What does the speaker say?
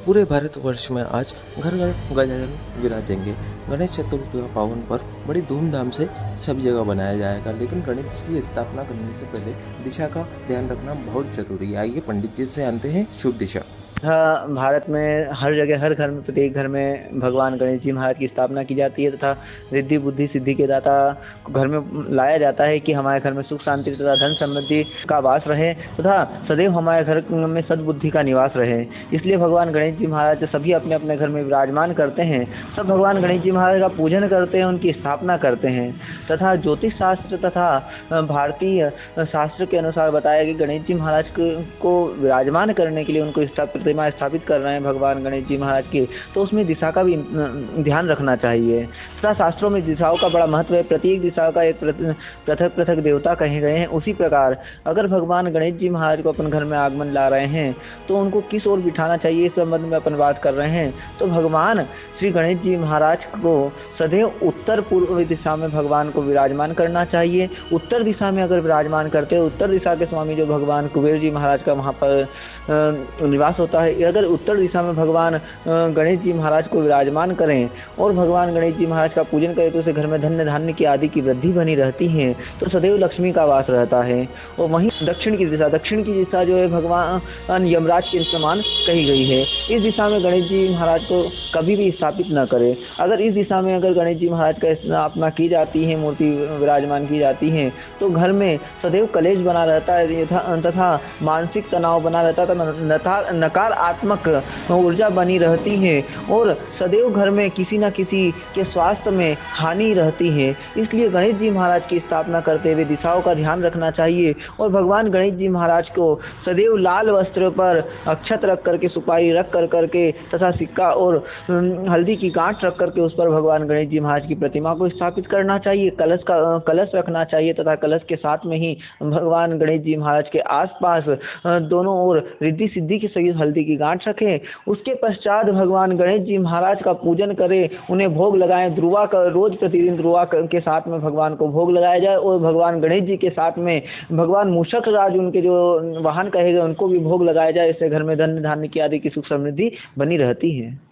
पूरे भारतवर्ष में आज घर घर गजानन विराजेंगे। गणेश चतुर्थी का पावन पर्व बड़ी धूमधाम से सभी जगह बनाया जाएगा, लेकिन गणेश की स्थापना करने से पहले दिशा का ध्यान रखना बहुत जरूरी है। आइए पंडित जी से जानते हैं शुभ दिशा। भारत में हर जगह, हर घर में, प्रत्येक घर में भगवान गणेश जी महाराज की स्थापना की जाती है तथा रिद्धि बुद्धि सिद्धि के दाता को घर में लाया जाता है कि हमारे घर में सुख शांति तथा धन समृद्धि का वास रहे तथा सदैव हमारे घर में सद्बुद्धि का निवास रहे। इसलिए भगवान गणेश जी महाराज सभी अपने अपने घर में विराजमान करते हैं। सब भगवान गणेश जी महाराज का पूजन करते हैं, उनकी स्थापना करते हैं तथा ज्योतिष शास्त्र तथा भारतीय शास्त्र के अनुसार बताया कि गणेश जी महाराज को विराजमान करने के लिए उनको प्रतिमा स्थापित कर रहे हैं भगवान गणेश जी महाराज की, तो उसमें दिशा का भी ध्यान रखना चाहिए तथा शास्त्रों में दिशाओं का बड़ा महत्व है। प्रत्येक दिशा का एक पृथक पृथक देवता कहे गए हैं। उसी प्रकार अगर भगवान गणेश जी महाराज को अपन घर में आगमन ला रहे हैं तो उनको किस ओर बिठाना चाहिए, इस संबंध में अपन बात कर रहे हैं। तो भगवान श्री गणेश जी महाराज को सदैव उत्तर पूर्व दिशा में भगवान को विराजमान करना चाहिए। उत्तर दिशा में अगर विराजमान करते हैं, उत्तर दिशा के स्वामी जो भगवान कुबेर जी महाराज का वहाँ पर निवास होता है, अगर उत्तर दिशा में भगवान गणेश जी महाराज को विराजमान करें और भगवान गणेश जी महाराज का पूजन करें तो उसे घर में धन्य धान्य की आदि की वृद्धि बनी रहती है, तो सदैव लक्ष्मी का वास रहता है। और वहीं दक्षिण की दिशा जो है भगवान यमराज के समान कही गई है। इस दिशा में गणेश जी महाराज को कभी भी स्थापित न करें। अगर इस दिशा में अगर गणेश जी महाराज का स्थापना की जाती है, मूर्ति विराजमान की जाती है, तो घर में सदैव कलेश बना रहता है तथा मानसिक तनाव बना रहता है, नकारात्मक ऊर्जा बनी रहती है और सदैव घर में किसी न किसी के स्वास्थ्य में हानि रहती है। इसलिए गणेश जी महाराज की स्थापना करते हुए दिशाओं का ध्यान रखना चाहिए और भगवान गणेश जी महाराज को सदैव लाल वस्त्र पर अक्षत रख करके, सुपारी रख करके तथा सिक्का और हल्दी की गांठ रख करके उस पर भगवान गणेश जी महाराज की प्रतिमा को स्थापित करना चाहिए। कलश रखना चाहिए तथा कलश के साथ में ही भगवान गणेश जी महाराज के आसपास दोनों ओर रिद्धि सिद्धि के सहित हल्दी की गांठ रखें। उसके पश्चात भगवान गणेश जी महाराज का पूजन करें, उन्हें भोग लगाएं। रोज प्रतिदिन ध्रुवा के साथ में भगवान को भोग लगाया जाए और भगवान गणेश जी के साथ में भगवान मूषक राज, उनके जो वाहन कहे गए, उनको भी भोग लगाया जाए। इससे घर में धन धान्य की आदि की सुख समृद्धि बनी रहती है।